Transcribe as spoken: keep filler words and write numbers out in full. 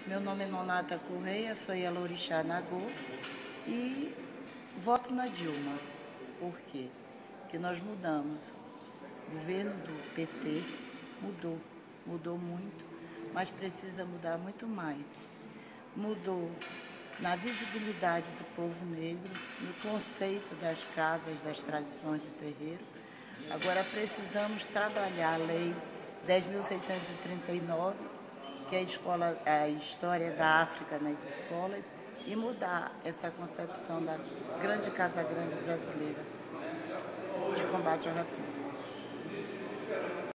Meu nome é Nonata Correia, sou Yalorixá Nagô e voto na Dilma. Por quê? Porque nós mudamos. O governo do P T mudou, mudou muito, mas precisa mudar muito mais. Mudou na visibilidade do povo negro, no conceito das casas, das tradições de terreiro. Agora precisamos trabalhar a Lei dez mil seiscentos e trinta e nove, que é a, escola, a história da África nas escolas, e mudar essa concepção da grande Casa Grande brasileira de combate ao racismo.